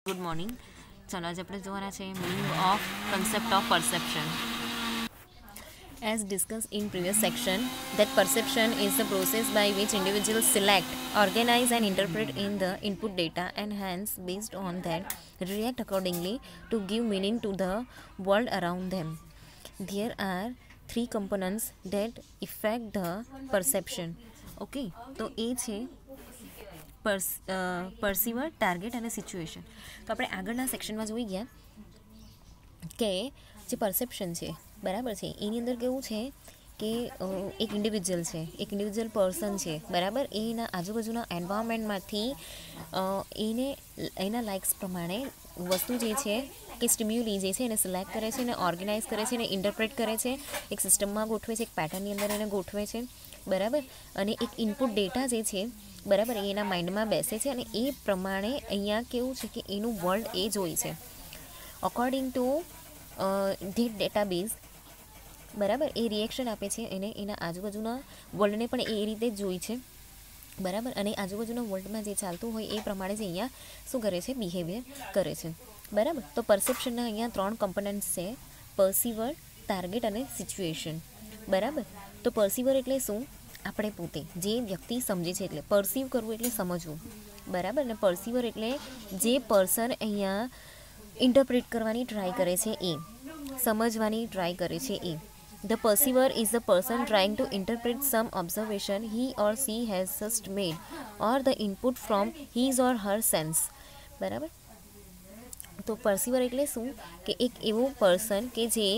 Good morning. चलो आज આપણે જોવાના છે meaning of concept of perception. As discussed in previous section, that perception is the process by which individuals select, organize and interpret in the input data and hence based on that react accordingly to give meaning to the world around them. There are three components that affect the perception. Okay, તો એ છે પરસીવર, target અને situation. તો આપણે આગળના સેક્શનમાં જોઈ ગયા કે જે પરસેપ્શન છે બરાબર છે એની અંદર કેવું છે કે એક ઇન્ડિવિજ્યુઅલ પર્સન છે બરાબર, એના આજુબાજુના એન્વાયરમેન્ટમાંથી એને એના લાઇક્સ પ્રમાણે વસ્તુ જે છે કે સ્ટિમ્યુલી જે છે એને સિલેક્ટ કરે છે, એને ઓર્ગેનાઇઝ કરે છે, એને ઇન્ટરપ્રેટ કરે છે, એક સિસ્ટમમાં ગોઠવે છે, એક પેટર્નની અંદર એને ગોઠવે છે બરાબર. અને એક ઇનપુટ ડેટા જે છે બરાબર એ એના માઇન્ડમાં બેસે છે અને એ પ્રમાણે અહીંયા કેવું છે કે એનું વર્લ્ડ એ જોઈ છે અકોર્ડિંગ ટુ ધેટ ડેટાબેઝ બરાબર. એ રિએક્શન આપે છે એને એના આજુબાજુના વર્લ્ડને પણ એ રીતે જ જોઈ છે બરાબર. અને આજુબાજુના વર્લ્ડમાં જે ચાલતું હોય એ પ્રમાણે જ અહીંયા શું કરે છે, બિહેવિયર કરે છે બરાબર. તો પરસેપ્શનના અહીંયા 3 કમ્પોનન્ટ્સ છે, પરસીવર, ટાર્ગેટ અને સિચ્યુએશન બરાબર. તો પરસીવર એટલે શું, આપણે પોતે જે વ્યક્તિ સમજે છે એટલે પરસીવ કરવું એટલે સમજવું બરાબર. ને પરસીવર એટલે જે પર્સન અહીંયા ઇન્ટરપ્રેટ કરવાની ટ્રાય કરે છે, એ સમજવાની ટ્રાય કરે છે એ. The perceiver is the person trying to interpret some observation he or she has just made or the input from his or her sense બરાબર. તો પરસીવર એટલે શું કે એક એવું પર્સન કે જે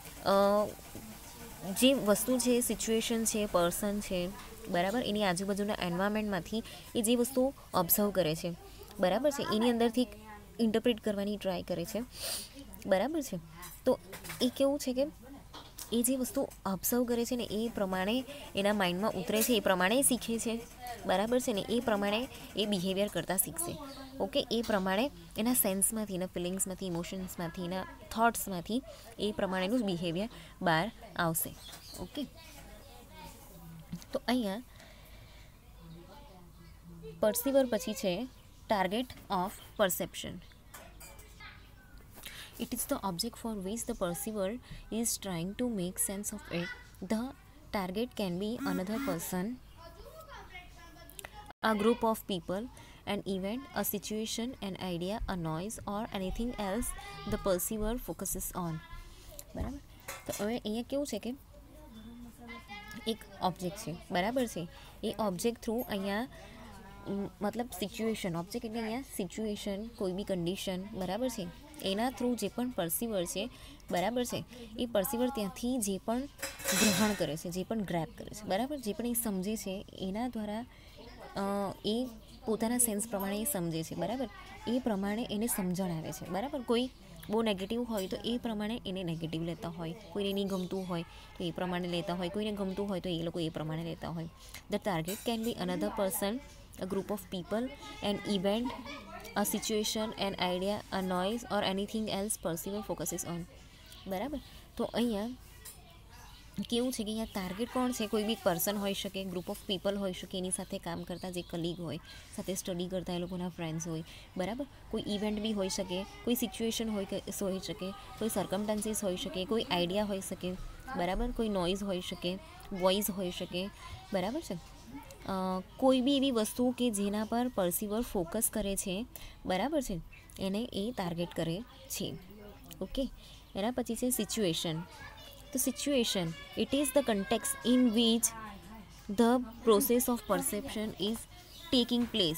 વસ્તુ છે, સિચ્યુએશન છે, પર્સન છે બરાબર, એની આજુબાજુના એન્વાયરમેન્ટમાંથી એ જે વસ્તુ ઓબ્ઝર્વ કરે છે બરાબર છે, એની અંદરથી ઇન્ટરપ્રેટ કરવાની ટ્રાય કરે છે બરાબર છે. તો એ કેવું છે કે એ જે વસ્તુ ઓબ્ઝર્વ કરે છે ને એ પ્રમાણે એના માઇન્ડમાં ઉતરે છે, એ પ્રમાણે શીખે છે બરાબર છે ને, એ પ્રમાણે એ બિહેવિયર કરતાં શીખશે. ઓકે, એ પ્રમાણે એના સેન્સમાંથી, એના ફિલિંગ્સમાંથી, ઇમોશન્સમાંથી, એના થોટ્સમાંથી એ પ્રમાણેનું બિહેવિયર બહાર આવશે. ઓકે, તો અહીંયા પરસીવર પછી છે target of perception. It is the object for which the perceiver is trying to make sense of it. The target can be another person, a group of people, an event, a situation, an idea, a noise or anything else the perceiver focuses on. બરાબર. તો હવે અહીંયા કેવું છે કે એક object છે બરાબર છે, એ ઓબ્જેક્ટ થ્રુ અહીંયા મતલબ સિચ્યુએશન, ઓબ્જેક્ટ એટલે અહીંયા સિચ્યુએશન, કોઈ બી કન્ડિશન બરાબર છે, એના થ્રુ જે પણ પરસીવર છે બરાબર છે, એ પરસીવર ત્યાંથી જે પણ ગ્રહણ કરે છે, જે પણ ગ્રેપ કરે છે બરાબર, જે પણ એ સમજે છે એના દ્વારા એ પોતાના સેન્સ પ્રમાણે એ સમજે છે બરાબર, એ પ્રમાણે એને સમજણ આવે છે બરાબર. કોઈ બહુ નેગેટિવ હોય તો એ પ્રમાણે એને નેગેટિવ લેતા હોય, કોઈને નહીં ગમતું હોય તો એ પ્રમાણે લેતા હોય, કોઈને ગમતું હોય તો એ લોકો એ પ્રમાણે લેતા હોય. The target can be another person, a group of people, an event, a situation, an idea, a noise or anything else perceiver focuses on બરાબર. તો અહીંયા કેવું છે કે અહીંયા ટાર્ગેટ કોણ છે, કોઈ બી પર્સન હોઈ શકે, ગ્રુપ ઓફ પીપલ હોઈ શકે, એની સાથે કામ કરતા જે કલીગ હોય, સાથે સ્ટડી કરતા એ લોકોના ફ્રેન્ડ્સ હોય બરાબર, કોઈ ઇવેન્ટ બી હોઈ શકે, કોઈ સિચ્યુએશન હોઈ શકે, કોઈ સર્કમસ્ટાન્સીસ હોઈ શકે, કોઈ આઈડિયા હોઈ શકે બરાબર, કોઈ નોઇઝ હોઈ શકે, વોઇસ હોઈ શકે બરાબર છે. કોઈ બી એવી વસ્તુ કે જેના પર પરસીવર ફોકસ કરે છે બરાબર છે, એને એ ટાર્ગેટ કરે છે. ઓકે, એના પછી છે સિચ્યુએશન. તો situation it is the context in which the process of perception is taking place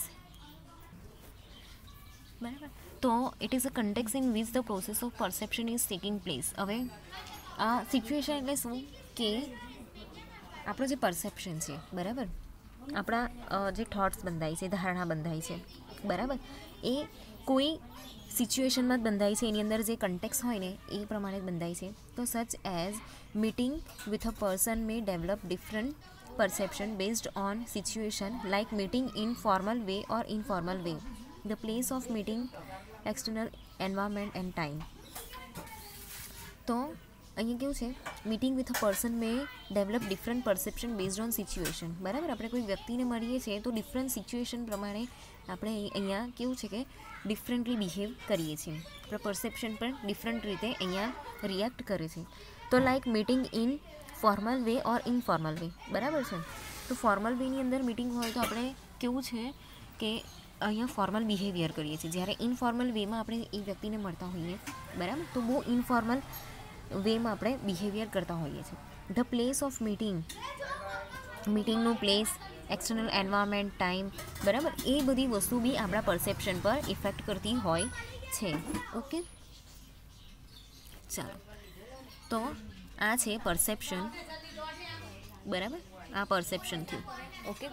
બરાબર. તો it is a context in which the process of perception is taking place. હવે આ સિચ્યુએશન એટલે શું કે આપણો જે પરસેપ્શન છે બરાબર, આપણા જે થોટ્સ બંધાય છે, ધારણા બંધાય છે બરાબર, એ કોઈ સિચ્યુએશનમાં જ બંધાય છે, એની અંદર જે કન્ટેક્સ હોય ને એ પ્રમાણે જ બંધાય છે. તો such as meeting with a person may develop different perception based on situation, like meeting in formal way or informal way, the place of meeting, external environment and time. તો અહીંયા કેવું છે, meeting with a person may develop different perception based on situation. બરાબર, આપણે કોઈ વ્યક્તિને મળીએ છીએ તો ડિફરન્ટ સિચ્યુએશન પ્રમાણે આપણે અહીંયા કેવું છે કે ડિફરન્ટલી બિહેવ કરીએ છીએ, આપણા પરસેપ્શન પણ ડિફરન્ટ રીતે અહીંયા રિએક્ટ કરે છે. તો like meeting in formal way or informal way. બરાબર છે, તો ફોર્મલ વેની અંદર મીટિંગ હોય તો આપણે કેવું છે કે અહીંયા ફોર્મલ બિહેવિયર કરીએ છીએ, જ્યારે ઇનફોર્મલ વેમાં આપણે એ વ્યક્તિને મળતા હોઈએ, બરાબર, તો બહુ ઇનફોર્મલ વેમાં આપણે બિહેવિયર કરતા હોઈએ છીએ. ધ પ્લેસ ઓફ મીટિંગનું પ્લેસ, એક્સટર્નલ એન્વાયરમેન્ટ, ટાઈમ, બરાબર, એ બધી વસ્તુ બી આપણા પરસેપ્શન પર ઇફેક્ટ કરતી હોય છે. ઓકે, ચાલો, તો આ છે પરસેપ્શન. બરાબર, આ પરસેપ્શન થયું. ઓકે,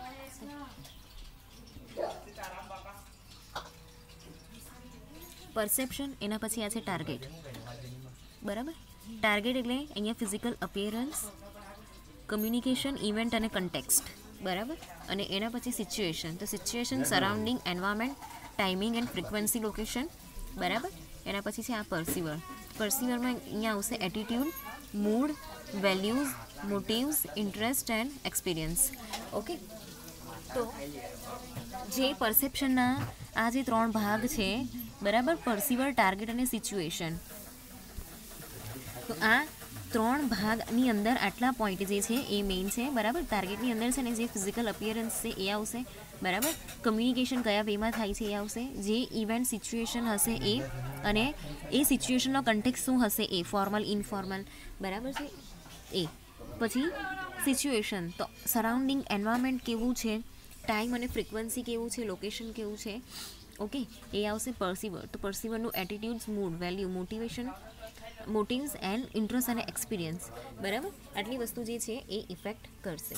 પરસેપ્શન, એના પછી આ છે ટાર્ગેટ. બરાબર, ટાર્ગેટ એટલે અહીંયા ફિઝિકલ અપિયરન્સ, કમ્યુનિકેશન, ઇવેન્ટ અને કન્ટેક્સ્ટ. બરાબર, અને એના પછી સિચ્યુએશન, તો situation, surrounding, environment, timing and frequency, location. બરાબર, એના પછી છે આ પરસીવર. પરસીવરમાં અહીંયા આવશે attitude, mood, values, motives, interest and experience. Okay, તો જે પરસેપ્શનના આ જે 3 ભાગ છે, બરાબર, પરસીવર, ટાર્ગેટ અને સિચ્યુએશન, તો આ 3 ભાગની અંદર આટલા પોઈન્ટ જે છે એ મેઇન છે. બરાબર, ટાર્ગેટની અંદર છે ને જે ફિઝિકલ અપિયરન્સ છે એ આવશે. બરાબર, કમ્યુનિકેશન કયા વેમાં થાય છે એ આવશે, જે ઇવેન્ટ સિચ્યુએશન હશે એ, અને એ સિચ્યુએશનનો કન્ટેક્સ શું હશે એ, ફોર્મલ, ઇનફોર્મલ. બરાબર છે, એ પછી સિચ્યુએશન, તો સરાઉન્ડિંગ એન્વાયરમેન્ટ કેવું છે, ટાઈમ અને ફ્રિકવન્સી કેવું છે, લોકેશન કેવું છે. ઓકે, એ આવશે પરસીવર. તો પરસીવરનું attitudes, mood, value, motives and interest અને એક્સપિરિયન્સ. બરાબર, આટલી વસ્તુ જે છે એ ઇફેક્ટ કરશે.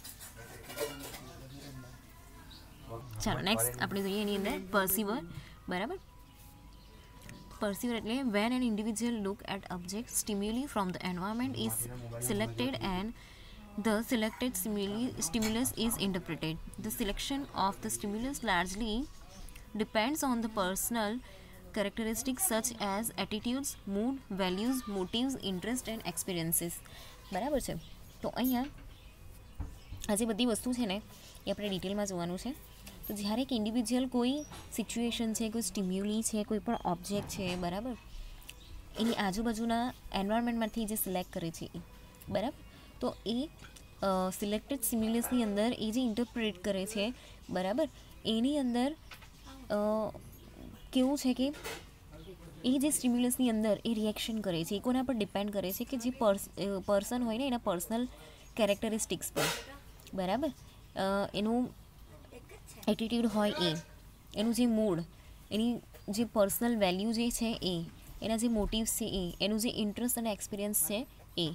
ચાલો નેક્સ્ટ આપણે જોઈએ એની અંદર પરસીવર. બરાબર, પરસીવર એટલે when an individual look at object stimuli from the environment is selected and the selected stimulus is interpreted. The selection of the stimulus largely depends on the personal characteristics such as attitudes, mood, values, motives, interest and experiences. બરાબર છે, તો અહીંયા આ જે બધી વસ્તુ છે ને એ આપણે ડિટેલમાં જોવાનું છે. તો જ્યારે એક ઇન્ડિવિજ્યુઅલ કોઈ સિચ્યુએશન છે, કોઈ સ્ટિમ્યુલી છે, કોઈ પણ ઓબ્જેક્ટ છે, બરાબર, એની આજુબાજુના એન્વાયરમેન્ટમાંથી જે સિલેક્ટ કરે છે એ, બરાબર, તો એ સિલેક્ટેડ સ્ટિમ્યુલસની અંદર એ જે ઇન્ટરપ્રેટ કરે છે, બરાબર, એની અંદર કેવું છે કે એ જે સ્ટિમ્યુલસની અંદર એ રિએક્શન કરે છે, એ કોના પર ડિપેન્ડ કરે છે કે જે પર્સન હોય ને એના પર્સનલ કેરેક્ટરિસ્ટિક્સ પર. બરાબર, એનું એટીટ્યૂડ હોય એ, એનું જે મૂડ, એની જે પર્સનલ વેલ્યુ જે છે એ, એના જે મોટિવ્સ છે એ, એનું જે ઇન્ટરેસ્ટ અને એક્સપિરિયન્સ છે એ.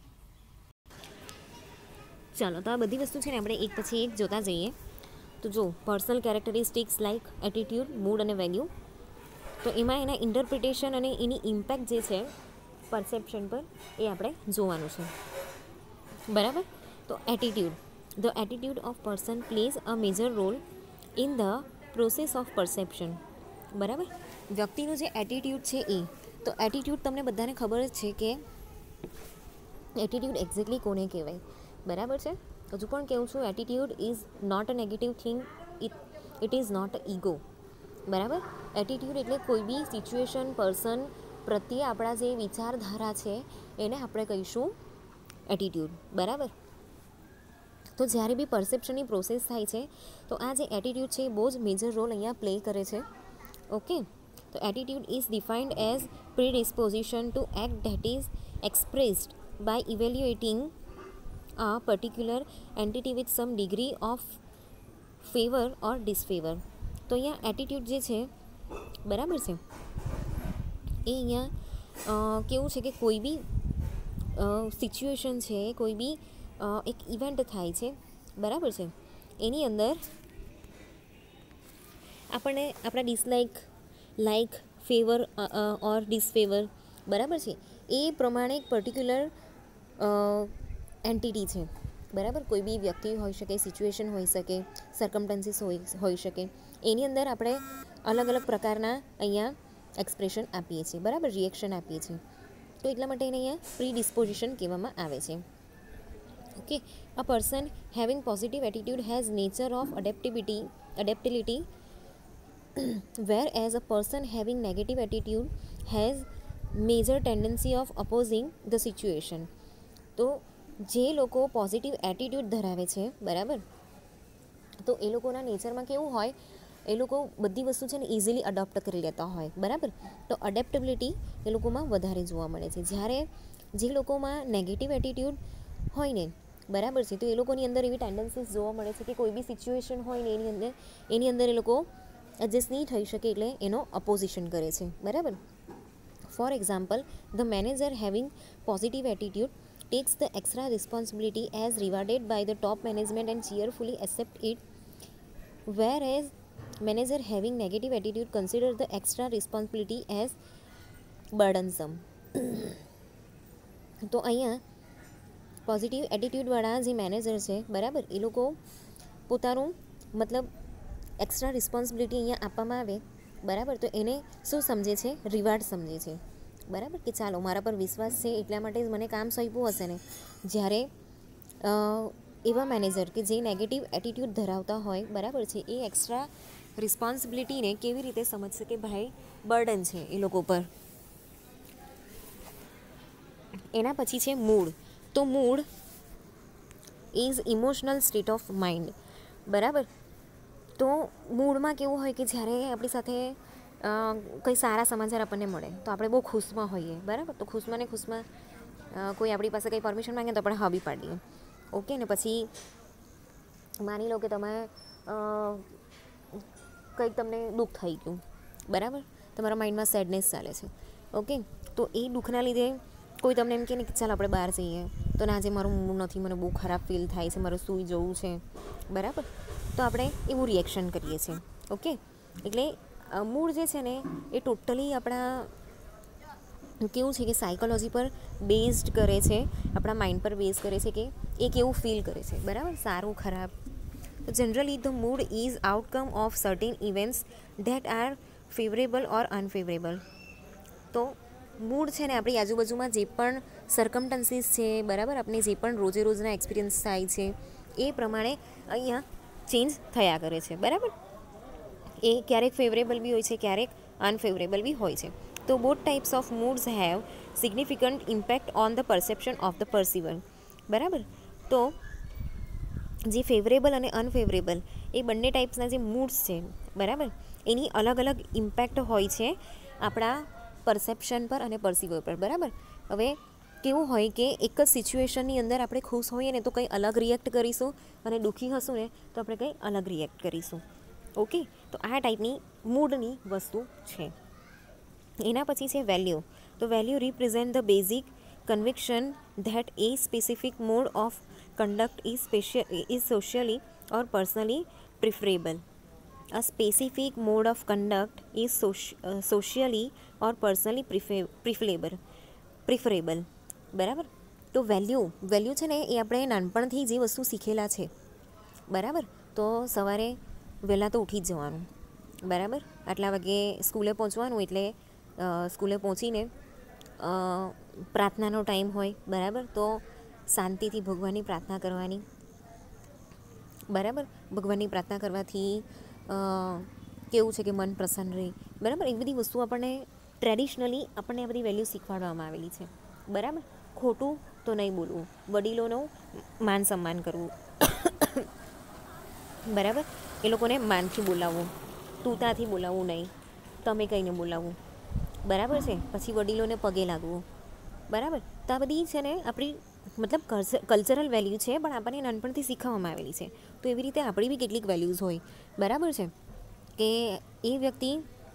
ચાલો, તો આ બધી વસ્તુ છે ને આપણે એક પછી એક જોતા જઈએ. તો જો personal characteristics like attitude, mood અને વેલ્યુ, તો એમાં એના ઇન્ટરપ્રિટેશન અને એની ઇમ્પેક્ટ જે છે પરસેપ્શન પર એ આપણે જોવાનું છે. બરાબર, તો attitude, the attitude of person plays a major role in the process of perception. બરાબર, વ્યક્તિનું જે એટીટ્યૂડ છે એ, તો એટીટ્યૂડ તમને બધાને ખબર જ છે કે એટીટ્યૂડ એક્ઝેક્ટલી કોને કહેવાય. બરાબર છે, હજુ પણ કહું છું, attitude is not a negative thing, it is not a ego. બરાબર, એટીટ્યૂડ એટલે કોઈ બી સિચ્યુએશન, પર્સન પ્રત્યે આપણા જે વિચારધારા છે એને આપણે કહીશું એટીટ્યૂડ. બરાબર, તો જ્યારે બી પરસેપ્શનની પ્રોસેસ થાય છે તો આ જે એટીટ્યૂડ છે એ બહુ જ મેજર રોલ અહીંયા પ્લે કરે છે. ઓકે, તો attitude is defined as predisposition to act that is expressed by evaluating a particular entity with some degree of favor or disfavor. તો અહીંયા એટીટ્યૂડ જે છે, બરાબર છે, એ અહીંયા કેવું છે કે કોઈ બી સિચ્યુએશન છે, કોઈ બી એક ઇવેન્ટ થાય છે, બરાબર છે, એની અંદર આપણને આપણા dislike, like, favour or disfavour, બરાબર છે, એ પ્રમાણે એક પર્ટિક્યુલર એન્ટિટી છે. બરાબર, કોઈ બી વ્યક્તિ હોઈ શકે, સિચ્યુએશન હોઈ શકે, સર્કમસ્ટન્સીસ હોઈ શકે, એની અંદર આપણે અલગ અલગ પ્રકારના અહીંયા એક્સપ્રેશન આપીએ છીએ. બરાબર, રિએક્શન આપીએ છીએ. તો એટલા માટે એને અહીંયા પ્રીડિસ્પોઝિશન કહેવામાં આવે છે. Okay, a person having positive attitude has nature of adaptability whereas a person having negative attitude has major tendency of opposing the situation. તો જે લોકો પોઝિટિવ એટીટ્યૂડ ધરાવે છે બરાબર, તો એ લોકોના નેચરમાં કેવું હોય, એ લોકો બધી વસ્તુ છે ને ઇઝીલી અડોપ્ટ કરી લેતા હોય બરાબર. તો અડેપ્ટેબિલિટી એ લોકોમાં વધારે જોવા મળે છે. જ્યારે જે લોકોમાં નેગેટિવ એટીટ્યૂડ હોય ને બરાબર છે, તો એ લોકોની અંદર એવી ટેન્ડન્સીસ જોવા મળે છે કે કોઈ બી સિચ્યુએશન હોય ને એની અંદર એ લોકો એડજસ્ટ નહીં થઈ શકે એટલે એનો અપોઝિશન કરે છે બરાબર. For example, the manager having positive attitude takes the extra responsibility as rewarded by the top management and cheerfully accept it, whereas manager having negative attitude consider the extra responsibility as burdensome. તો અહીંયા positive એટીટ્યૂડવાળા જે manager છે બરાબર, એ લોકો પોતાનું મતલબ extra responsibility અહીંયા આપવામાં આવે બરાબર, તો એને શું સમજે છે, રિવાર્ડ સમજે છે બરાબર, કે ચાલો મારા પર વિશ્વાસ છે એટલા માટે જ મને કામ સોંપ્યું હશે ને. જ્યારે એવા મેનેજર કે જે નેગેટિવ એટીટ્યૂડ ધરાવતા હોય બરાબર છે, એ એક્સ્ટ્રા રિસ્પોન્સિબિલિટીને કેવી રીતે સમજશે કે ભાઈ બર્ડન છે એ લોકો પર. એના પછી છે મૂડ. તો mood is emotional state of mind બરાબર. તો મૂડમાં કેવું હોય કે જ્યારે આપણી સાથે કંઈ સારા સમાચાર આપણને મળે તો આપણે બહુ ખુશમાં હોઈએ બરાબર. તો ખુશમાં ને ખુશમાં કોઈ આપણી પાસે કંઈ પરમિશન માંગે તો આપણે હા બી પાડીએ. ઓકે, ને પછી માની લો કે તમે કંઈક તમને દુઃખ થઈ ગયું બરાબર, તમારા માઇન્ડમાં સેડનેસ ચાલે છે. ઓકે, તો એ દુઃખના લીધે કોઈ તમને એમ કહે ને કે ચાલ આપણે બહાર જઈએ, તો ના આજે મારું મૂડ નથી, મને બહુ ખરાબ ફીલ થાય છે, મારે સૂઈ જવું છે બરાબર, તો આપણે એવું રિએક્શન કરીએ છીએ. ઓકે, એટલે મૂડ જે છે ને એ ટોટલી આપણા કેવું છે કે સાયકોલોજી પર બેઝડ કરે છે, આપણા માઇન્ડ પર બેઝ કરે છે કે એ કેવું ફીલ કરે છે બરાબર, સારું ખરાબ. તો generally the mood is outcome of certain events that are favourable or unfavourable. તો મૂડ છે ને આપણી આજુબાજુમાં જે પણ સર્કમટન્સીસ છે બરાબર, આપણે જે પણ રોજે રોજના એક્સપિરિયન્સ થાય છે એ પ્રમાણે અહીંયા ચેન્જ થયા કરે છે બરાબર. એ ક્યારેક ફેવરેબલ બી હોય છે, ક્યારેક અનફેવરેબલ બી હોય છે. તો both types of moods have significant impact on the perception of the perceiver બરાબર. તો જે ફેવરેબલ અને અનફેવરેબલ એ બંને ટાઈપ્સના જે મૂડ્સ છે બરાબર, એની અલગ અલગ ઇમ્પેક્ટ હોય છે આપણા પરસેપ્શન પર અને પરસીવર પર બરાબર. હવે કેવું હોય કે એક જ સિચ્યુએશનની અંદર આપણે ખુશ હોઈએ ને તો કંઈ અલગ રિએક્ટ કરીશું, અને દુઃખી હશું ને તો આપણે કંઈ અલગ રિએક્ટ કરીશું. ઓકે, તો આ ટાઈપની મૂડની વસ્તુ છે. એના પછી છે વેલ્યુ. તો value represent the basic conviction that a specific mode of conduct is socially or personally preferable. A specific mode of conduct is socially or personally preferable બરાબર. તો વેલ્યુ છે ને એ આપણે નાનપણથી જે વસ્તુ શીખેલા છે બરાબર. તો સવારે વહેલા તો ઉઠી જ જવાનું બરાબર, આટલા વાગે સ્કૂલે પહોંચવાનું, એટલે સ્કૂલે પહોંચીને પ્રાર્થનાનો ટાઈમ હોય બરાબર, તો શાંતિથી ભગવાનની પ્રાર્થના કરવાની બરાબર. ભગવાનની પ્રાર્થના કરવાથી કેવું છે કે મન પ્રસન્ન રહે બરાબર. એ બધી વસ્તુ આપણને ટ્રેડિશનલી આપણને આ બધી વેલ્યુ શીખવાડવામાં આવેલી છે બરાબર. ખોટું તો નહીં બોલવું, વડીલોનું માન સન્માન કરવું બરાબર. એ લોકોને માનથી બોલાવવું, તુતાથી બોલાવવું નહીં, તમે કહીને બોલાવવું બરાબર છે. પછી વડીલોને પગે લાગવું બરાબર. તો આ બધી છે ને આપણી મતલબ કલ્ચરલ વેલ્યુ છે, પણ આપણને નાનપણથી શીખવવામાં આવેલી છે. તો એવી રીતે આપણી બી કેટલીક વેલ્યુઝ હોય બરાબર છે, કે એ વ્યક્તિ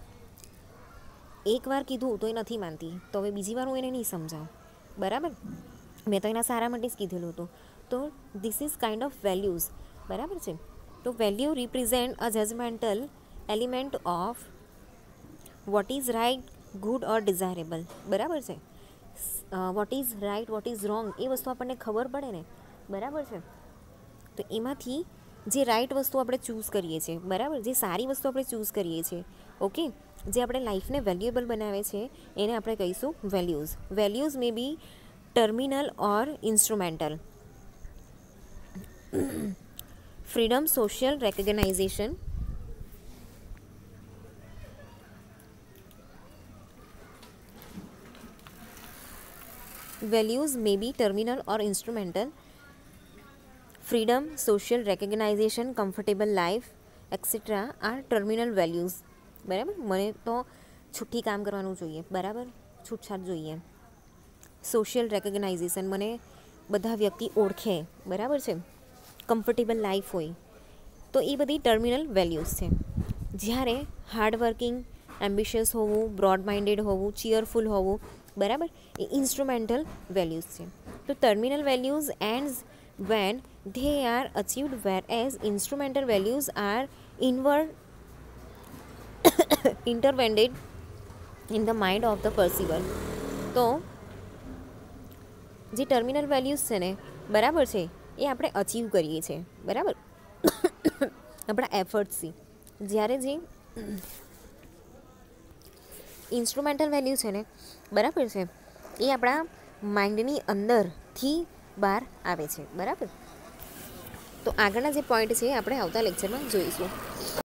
એકવાર કીધું તો એ નથી માનતી, તો હવે બીજી વાર હું એને નહીં સમજાવું બરાબર. મેં તો એના સારા માટે જ કીધેલું હતું. તો this is kind of values બરાબર છે. તો value represent a judgemental element of what is right, good or desirable બરાબર છે. What is right, what is wrong એ વસ્તુ આપણને ખબર પડે ને બરાબર છે. તો એમાંથી જે રાઇટ વસ્તુ આપણે ચૂઝ કરીએ છીએ બરાબર, જે સારી વસ્તુ આપણે ચૂઝ કરીએ છીએ ઓકે, જે આપણે લાઈફને વેલ્યુએબલ બનાવે છે એને આપણે કહીશું values. Values may be terminal or instrumental. Freedom, social recognisation, values may be terminal or instrumental. Freedom, social recognition, comfortable life, etc. are terminal values. બરાબર. મને તો છૂટી કામ કરવાનું જોઈએ, બરાબર, છૂટછાટ જોઈએ. સોશિયલ રેકગ્નાઇઝેશન, મને બધા વ્યક્તિ ઓળખે, બરાબર છે. કમ્ફર્ટેબલ લાઈફ હોય, તો એ બધી ટર્મિનલ વેલ્યુઝ છે. જ્યારે હાર્ડવર્કિંગ, એમ્બિશિયસ હોવું, બ્રોડ માઇન્ડેડ હોવું, ચીયરફુલ હોવું, બરાબર, એ ઇન્સ્ટ્રુમેન્ટલ વેલ્યુઝ છે. તો terminal values ends when they are achieved, whereas instrumental values are intervened in the mind of the perceiver. તો જે ટર્મિનલ વેલ્યુઝ છે ને, બરાબર છે, એ આપણે અચીવ કરીએ છીએ, બરાબર, આપણા એફર્ટ્સથી. જ્યારે જે ઇન્સ્ટ્રુમેન્ટલ વેલ્યુ છે ને, બરાબર છે, એ આપણા માઇન્ડની અંદરથી બહાર આવે છે, બરાબર. તો આગળના જે પોઈન્ટ છે આપણે આવતા લેક્ચરમાં જોઈશું.